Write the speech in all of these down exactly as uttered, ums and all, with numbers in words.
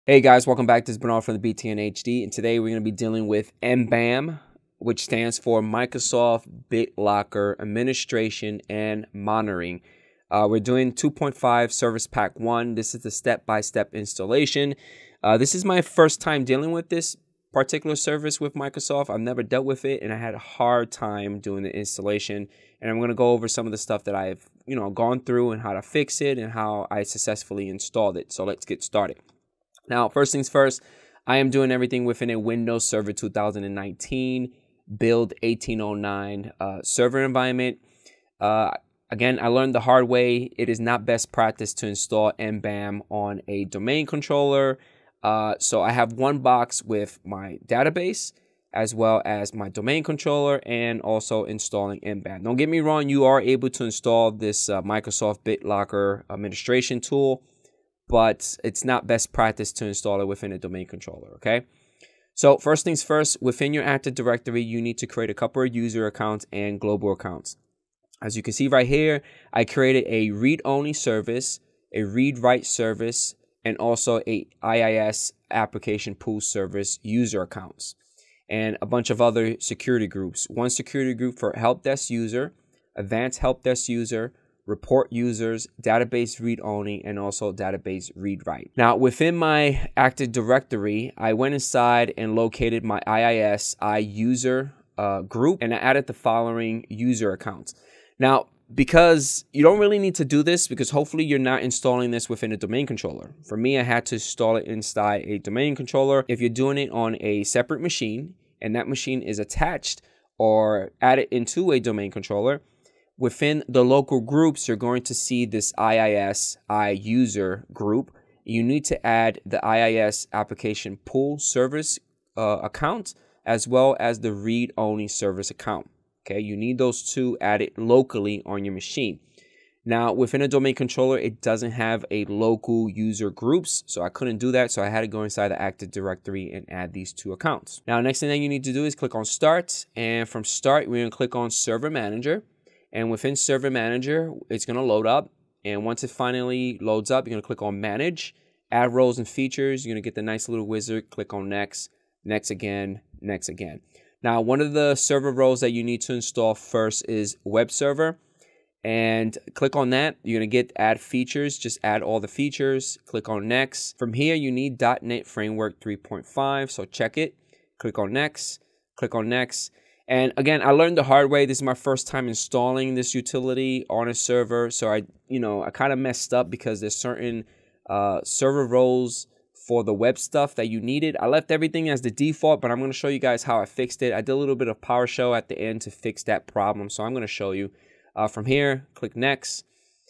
Hey guys, welcome back. This is Bernard from the B T N H D, and today we're going to be dealing with M B A M, which stands for Microsoft Bitlocker Administration and Monitoring. Uh, we're doing two point five Service Pack one. This is the step-by-step installation. Uh, this is my first time dealing with this particular service with Microsoft. I've never dealt with it, and I had a hard time doing the installation. And I'm going to go over some of the stuff that I've, you know, gone through and how to fix it and how I successfully installed it. So let's get started. Now, first things first, I am doing everything within a Windows Server two thousand nineteen build eighteen oh nine uh, server environment. Uh, again, I learned the hard way. It is not best practice to install M B A M on a domain controller. Uh, so I have one box with my database as well as my domain controller and also installing M B A M. Don't get me wrong, you are able to install this uh, Microsoft Bitlocker administration tool, but it's not best practice to install it within a domain controller, okay? So first things first, within your Active Directory, you need to create a couple of user accounts and global accounts. As you can see right here, I created a read-only service, a read-write service, and also a I I S application pool service user accounts, and a bunch of other security groups. One security group for help desk user, advanced help desk user, report users, database read-only, and also database read-write. Now, within my Active Directory, I went inside and located my I I S I user uh, group, and I added the following user accounts. Now, because you don't really need to do this, because hopefully you're not installing this within a domain controller. For me, I had to install it inside a domain controller. If you're doing it on a separate machine, and that machine is attached or added into a domain controller, within the local groups, you're going to see this I I S I user group. You need to add the I I S application pool service uh, account as well as the read-only service account. Okay, you need those two added locally on your machine. Now, within a domain controller, it doesn't have a local user groups, so I couldn't do that. So I had to go inside the Active Directory and add these two accounts. Now, next thing that you need to do is click on Start, and from Start, we're going to click on Server Manager. And within Server Manager, it's going to load up. And once it finally loads up, you're going to click on Manage, Add Roles and Features. You're going to get the nice little wizard. Click on Next, Next again, Next again. Now, one of the server roles that you need to install first is Web Server. And click on that. You're going to get Add Features. Just add all the features. Click on Next. From here, you need dot net Framework three point five. So check it. Click on Next. Click on Next. And again, I learned the hard way. This is my first time installing this utility on a server. So I, you know, I kind of messed up because there's certain uh, server roles for the web stuff that you needed. I left everything as the default, but I'm going to show you guys how I fixed it. I did a little bit of PowerShell at the end to fix that problem. So I'm going to show you uh, from here. Click Next.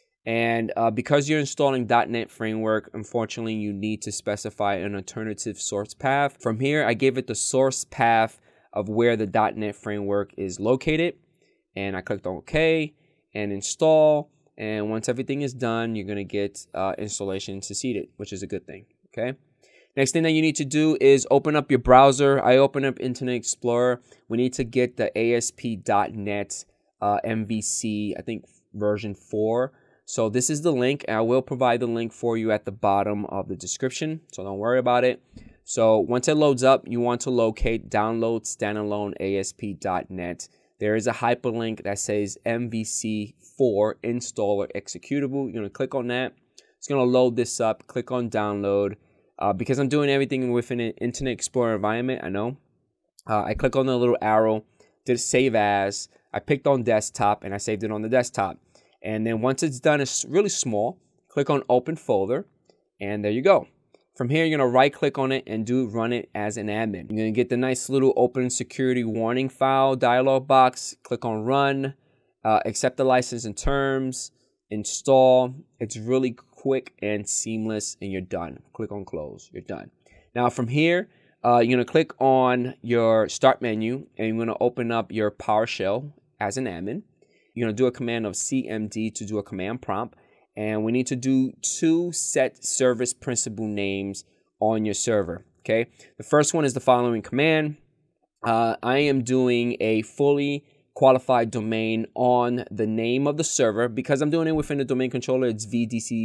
And uh, because you're installing dot net Framework, unfortunately, you need to specify an alternative source path. From here, I gave it the source path of where the dot net Framework is located. And I clicked on OK and Install. And once everything is done, you're going to get uh, installation succeeded, which is a good thing. Okay. Next thing that you need to do is open up your browser. I open up Internet Explorer. We need to get the A S P dot net uh, M V C, I think version four. So this is the link. I will provide the link for you at the bottom of the description. So don't worry about it. So once it loads up, you want to locate download standalone A S P dot net. There is a hyperlink that says M V C four installer executable. You're going to click on that. It's going to load this up. Click on download. Uh, because I'm doing everything within an Internet Explorer environment, I know. Uh, I click on the little arrow, did save as. I picked on desktop and I saved it on the desktop. And then once it's done, it's really small. Click on open folder. And there you go. From here, you're going to right click on it and do run it as an admin. You're going to get the nice little open security warning file dialog box. Click on run, uh, accept the license and terms, install. It's really quick and seamless, and you're done. Click on close. You're done. Now from here, uh, you're going to click on your start menu and you're going to open up your PowerShell as an admin. You're going to do a command of C M D to do a command prompt. And we need to do two set service principal names on your server. Okay. The first one is the following command. Uh, I am doing a fully qualified domain on the name of the server. Because I'm doing it within the domain controller, it's V D C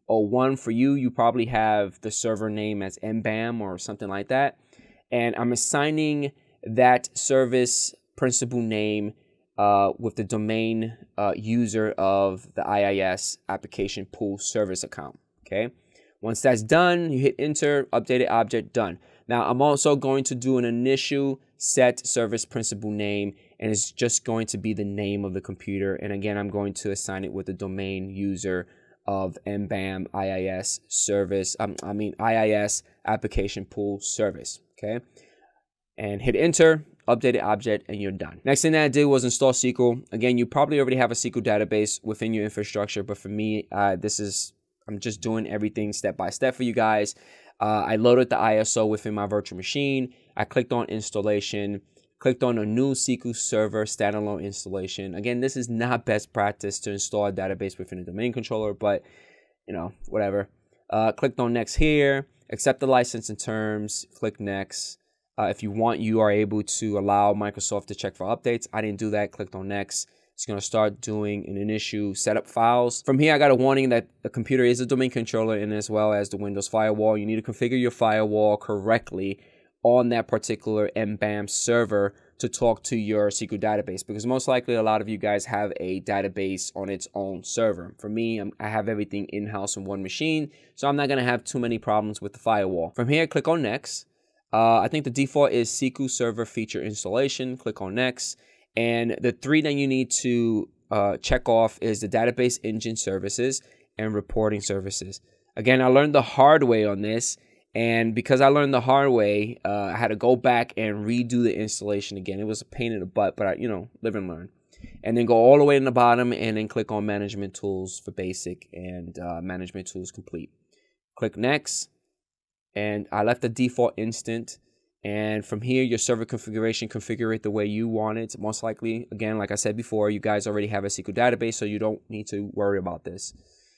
oh one for you, you probably have the server name as M B A M or something like that. And I'm assigning that service principal name uh, with the domain uh, user of the I I S application pool service account, okay? Once that's done, you hit enter, updated object, done. Now, I'm also going to do an initial set service principal name, and it's just going to be the name of the computer. And again, I'm going to assign it with the domain user of M B A M I I S service, um, I mean I I S application pool service, okay? And hit enter, updated object, and you're done. Next thing that I did was install S Q L. Again, you probably already have a S Q L database within your infrastructure, but for me, uh, this is, I'm just doing everything step by step for you guys. Uh, I loaded the I S O within my virtual machine. I clicked on installation, clicked on a new S Q L Server standalone installation. Again, this is not best practice to install a database within a domain controller, but you know, whatever. Uh, clicked on next here, accept the license and terms, click next. Uh, if you want, you are able to allow Microsoft to check for updates. I didn't do that, clicked on next. It's going to start doing an initial setup files. From here, I got a warning that the computer is a domain controller and as well as the Windows firewall. You need to configure your firewall correctly on that particular M B A M server to talk to your S Q L database, because most likely a lot of you guys have a database on its own server. For me, I'm, I have everything in-house on one machine, so I'm not going to have too many problems with the firewall. From here, click on next. Uh, I think the default is S Q L Server feature installation. Click on next. And the three that you need to uh, check off is the database engine services and reporting services. Again, I learned the hard way on this. And because I learned the hard way, uh, I had to go back and redo the installation again. It was a pain in the butt, but I, you know, live and learn. And then go all the way in the bottom and then click on management tools for basic and uh, management tools complete. Click next. And I left the default instant. And from here, your server configuration, configure it the way you want it. Most likely, again, like I said before, you guys already have a S Q L database, so you don't need to worry about this.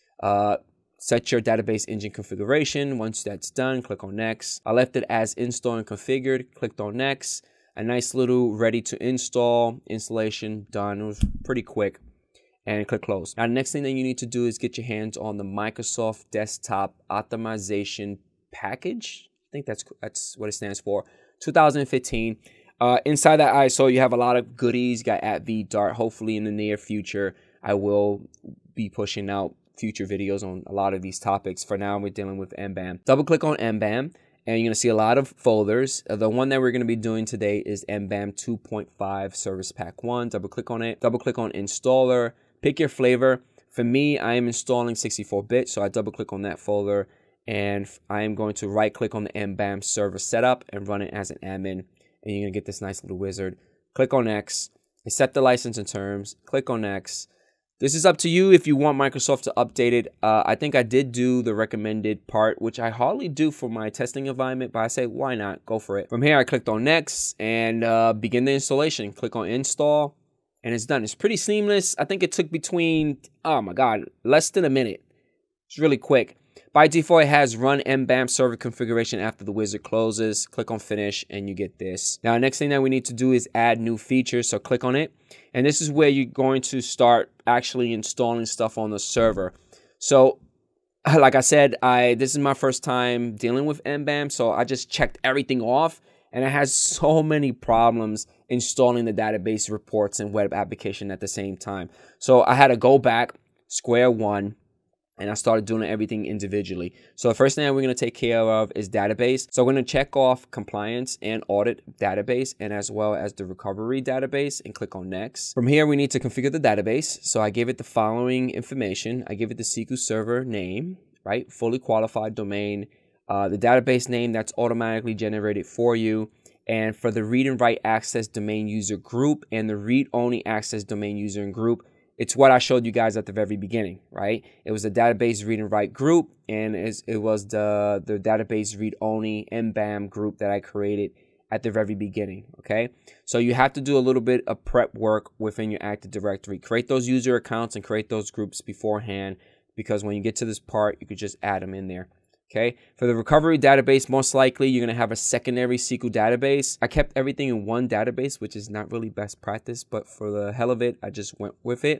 Uh, set your database engine configuration. Once that's done, click on next. I left it as install and configured. Clicked on next. A nice little ready to install installation done. It was pretty quick. And click close. Now, the next thing that you need to do is get your hands on the Microsoft Desktop Optimization Package. I think that's that's what it stands for. two thousand fifteen. Uh, inside that I S O, you have a lot of goodies. You got at V Dart. Hopefully, in the near future, I will be pushing out future videos on a lot of these topics. For now, we're dealing with M B A M. Double click on M B A M, and you're gonna see a lot of folders. Uh, the one that we're gonna be doing today is M B A M two point five Service Pack one. Double click on it. Double click on Installer. Pick your flavor. For me, I am installing sixty-four bit, so I double click on that folder. And I am going to right click on the M B A M server setup and run it as an admin. And you're going to get this nice little wizard. Click on Next. Accept the license and terms. Click on Next. This is up to you if you want Microsoft to update it. Uh, I think I did do the recommended part, which I hardly do for my testing environment. But I say, why not? Go for it. From here, I clicked on Next and uh, begin the installation. Click on Install. And it's done. It's pretty seamless. I think it took between, oh my God, less than a minute. It's really quick. By default, it has run M B A M server configuration after the wizard closes. Click on finish and you get this. Now, next thing that we need to do is add new features. So click on it. And this is where you're going to start actually installing stuff on the server. So like I said, I this is my first time dealing with M B A M. So I just checked everything off. And it has so many problems installing the database reports and web application at the same time. So I had to go back square one. And I started doing everything individually. So the first thing that we're going to take care of is database. So we're going to check off compliance and audit database, and as well as the recovery database, and click on next. From here, we need to configure the database. So I gave it the following information. I give it the S Q L Server name, right? Fully qualified domain. Uh, the database name that's automatically generated for you. And for the read and write access domain user group and the read only access domain user and group, it's what I showed you guys at the very beginning, right? It was a database read and write group, and it was the, the database read only M B A M group that I created at the very beginning, okay? So you have to do a little bit of prep work within your Active Directory. Create those user accounts and create those groups beforehand, because when you get to this part, you could just add them in there. Okay, for the recovery database, most likely you're going to have a secondary S Q L database. I kept everything in one database, which is not really best practice, but for the hell of it, I just went with it.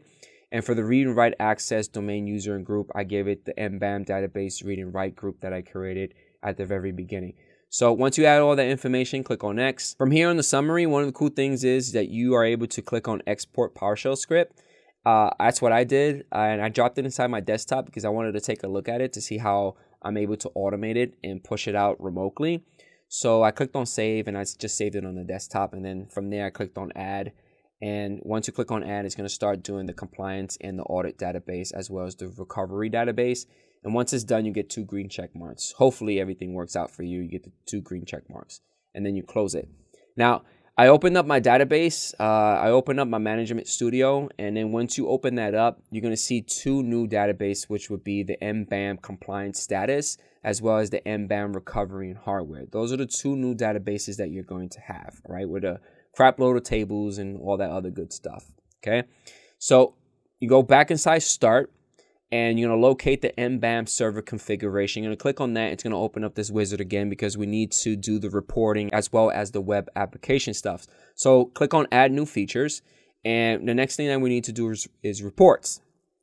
And for the read and write access, domain, user, and group, I gave it the M B A M database read and write group that I created at the very beginning. So once you add all that information, click on Next. From here on the summary, one of the cool things is that you are able to click on Export PowerShell script. Uh, that's what I did, and I dropped it inside my desktop because I wanted to take a look at it to see how I'm able to automate it and push it out remotely. So I clicked on Save, and I just saved it on the desktop, and then from there I clicked on Add. And once you click on Add, it's going to start doing the compliance and the audit database as well as the recovery database. And once it's done, you get two green check marks. Hopefully everything works out for you. You get the two green check marks, and then you close it. Now, I opened up my database. Uh, I opened up my management studio, and then once you open that up, you're going to see two new databases, which would be the M B A M compliance status as well as the M B A M recovery and hardware. Those are the two new databases that you're going to have, right, with a crap load of tables and all that other good stuff. Okay, so you go back inside Start, and you're going to locate the M B A M server configuration. You're going to click on that. It's going to open up this wizard again because we need to do the reporting as well as the web application stuff. So click on Add New Features. And the next thing that we need to do is, is reports.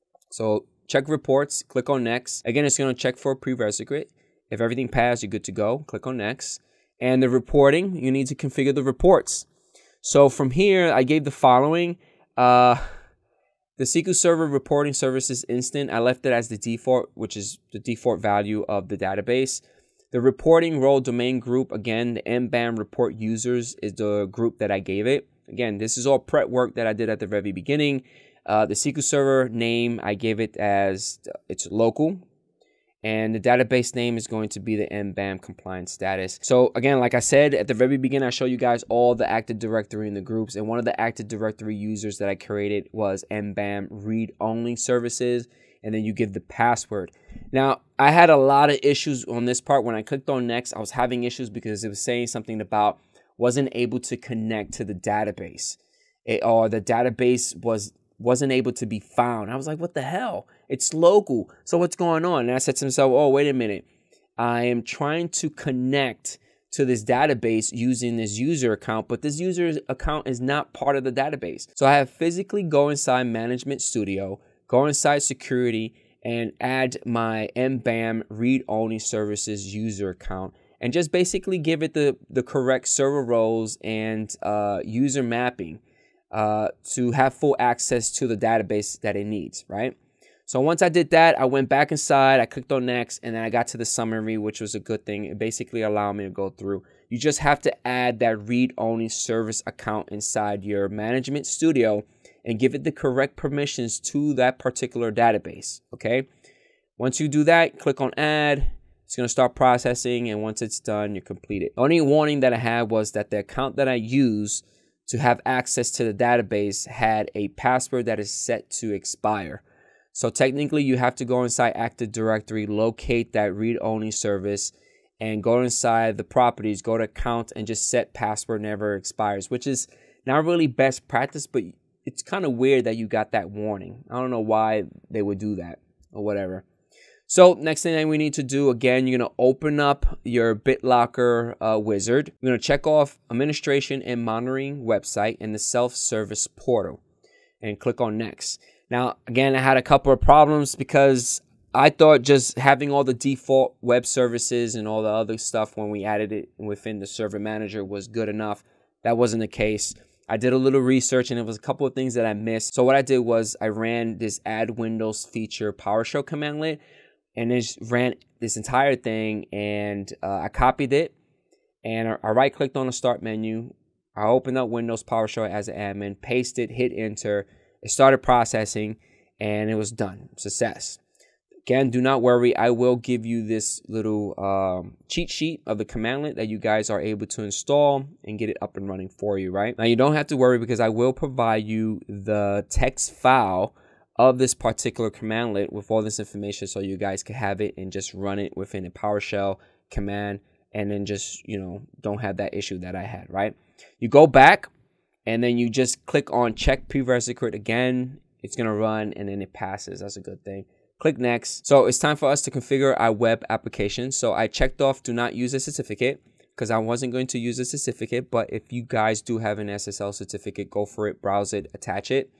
So check reports, click on Next. Again, it's going to check for a prerequisite. If everything passed, you're good to go. Click on Next. And the reporting, you need to configure the reports. So from here, I gave the following. Uh... The S Q L Server reporting services instant, I left it as the default, which is the default value of the database. The reporting role domain group, again, the M B A M report users is the group that I gave it. Again, this is all prep work that I did at the very beginning. Uh, the S Q L Server name, I gave it as it's local. And the database name is going to be the M B A M compliance status. So again, like I said, at the very beginning, I show you guys all the Active Directory in the groups. And one of the Active Directory users that I created was M B A M read-only services. And then you give the password. Now, I had a lot of issues on this part. When I clicked on Next, I was having issues because it was saying something about wasn't able to connect to the database. It, or the database was wasn't able to be found. I was like, what the hell? It's local. So what's going on? And I said to myself, oh, wait a minute. I am trying to connect to this database using this user account, but this user account is not part of the database. So I have physically go inside Management Studio, go inside Security, and add my M B A M read-only services user account, and just basically give it the, the correct server roles and uh, user mapping. Uh, to have full access to the database that it needs, right? So once I did that, I went back inside, I clicked on Next, and then I got to the summary, which was a good thing. It basically allowed me to go through. You just have to add that read-only service account inside your Management Studio and give it the correct permissions to that particular database, okay? Once you do that, click on Add. It's going to start processing, and once it's done, you're completed. The only warning that I had was that the account that I use to have access to the database had a password that is set to expire. So technically you have to go inside Active Directory, locate that read-only service, and go inside the properties, go to account, and just set password never expires, which is not really best practice, but it's kind of weird that you got that warning. I don't know why they would do that or whatever. So next thing that we need to do, again, you're going to open up your Bitlocker uh, wizard. You're going to check off administration and monitoring website and the self-service portal and click on Next. Now, again, I had a couple of problems because I thought just having all the default web services and all the other stuff when we added it within the server manager was good enough. That wasn't the case. I did a little research and it was a couple of things that I missed. So what I did was I ran this add Windows feature PowerShell commandlet. And it just ran this entire thing, and uh, I copied it, and I, I right-clicked on the Start menu. I opened up Windows PowerShell as an admin, pasted, hit Enter. It started processing, and it was done. Success. Again, do not worry. I will give you this little um, cheat sheet of the commandlet that you guys are able to install and get it up and running for you, right? Now, you don't have to worry because I will provide you the text file of this particular commandlet with all this information so you guys can have it and just run it within a PowerShell command and then just, you know, don't have that issue that I had, right? You go back and then you just click on check prerequisite again. It's going to run and then it passes. That's a good thing. Click Next. So it's time for us to configure our web application. So I checked off do not use a certificate because I wasn't going to use a certificate. But if you guys do have an S S L certificate, go for it, browse it, attach it.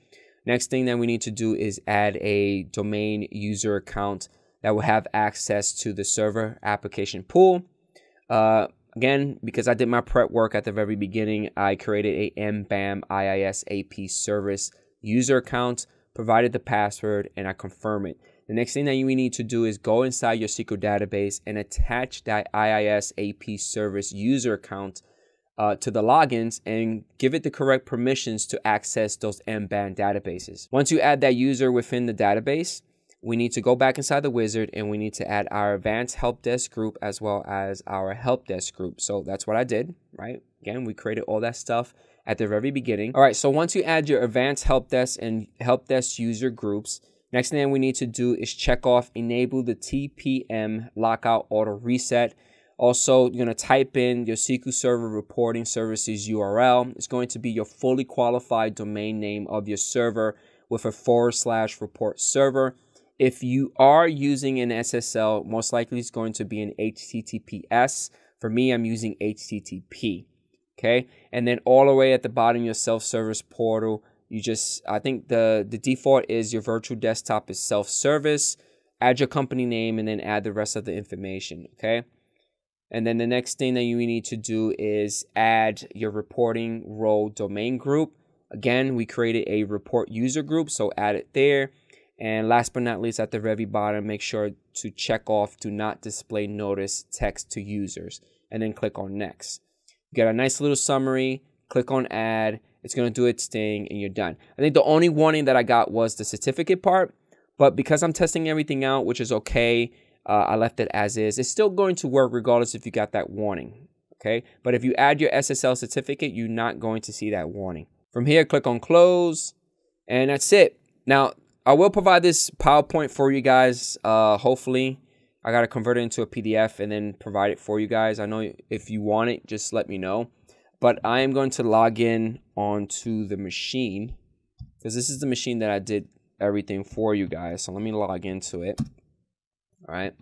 Next thing that we need to do is add a domain user account that will have access to the server application pool. Uh, again, because I did my prep work at the very beginning, I created a M B A M I I S A P service user account, provided the password, and I confirm it. The next thing that you need to do is go inside your S Q L database and attach that I I S A P service user account uh, to the logins and give it the correct permissions to access those M B A M databases. Once you add that user within the database, we need to go back inside the wizard and we need to add our advanced help desk group as well as our help desk group. So that's what I did, right? Again, we created all that stuff at the very beginning. All right, so once you add your advanced help desk and help desk user groups, next thing we need to do is check off enable the T P M lockout auto reset. Also, you're going to type in your S Q L Server reporting services U R L. It's going to be your fully qualified domain name of your server with a forward slash report server. If you are using an S S L, most likely it's going to be an H T T P S. For me, I'm using H T T P. Okay, and then all the way at the bottom, your self-service portal, you just, I think the, the default is your virtual desktop is self-service. Add your company name and then add the rest of the information, okay? And then the next thing that you need to do is add your reporting role domain group. Again, we created a report user group, so add it there. And last but not least, at the very bottom, make sure to check off do not display notice text to users and then click on next. You get a nice little summary, click on add, it's going to do its thing and you're done. I think the only warning that I got was the certificate part, but because I'm testing everything out, which is okay, uh, I left it as is. It's still going to work regardless if you got that warning, okay? But if you add your S S L certificate, you're not going to see that warning. From here, click on close and that's it. Now, I will provide this PowerPoint for you guys, uh, hopefully. I got to convert it into a P D F and then provide it for you guys. I know if you want it, just let me know. But I am going to log in onto the machine because this is the machine that I did everything for you guys. So let me log into it. All right.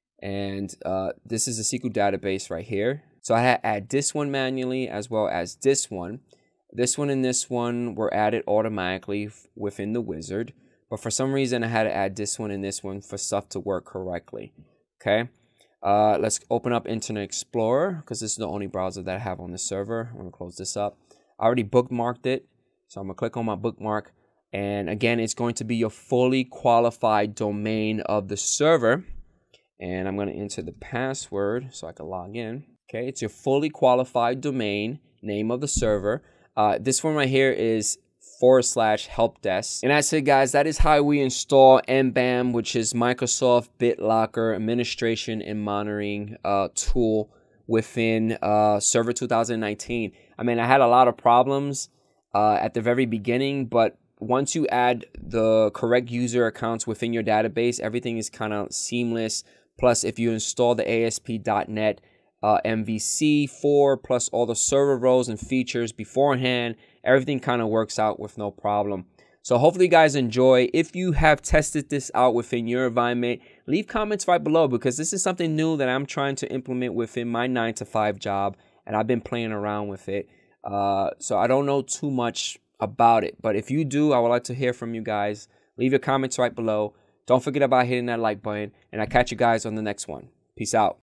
And uh, this is the S Q L database right here. So I had to add this one manually as well as this one. This one and this one were added automatically within the wizard. But for some reason, I had to add this one and this one for stuff to work correctly. Okay. Uh, let's open up Internet Explorer because this is the only browser that I have on the server. I'm going to close this up. I already bookmarked it. So I'm going to click on my bookmark. And again, it's going to be your fully qualified domain of the server. And I'm going to enter the password so I can log in. Okay. It's your fully qualified domain name of the server. Uh, this one right here is forward slash help desk. And that's it, guys. That is how we install M B A M, which is Microsoft Bitlocker administration and monitoring uh, tool within uh, Server two thousand nineteen. I mean, I had a lot of problems uh, at the very beginning, but once you add the correct user accounts within your database, everything is kind of seamless. Plus, if you install the A S P dot net uh, M V C four plus all the server roles and features beforehand, everything kind of works out with no problem. So hopefully you guys enjoy. If you have tested this out within your environment, leave comments right below because this is something new that I'm trying to implement within my nine to five job, and I've been playing around with it. Uh, so I don't know too much about it, but if you do, I would like to hear from you guys. Leave your comments right below. Don't forget about hitting that like button, and I'll catch you guys on the next one. Peace out.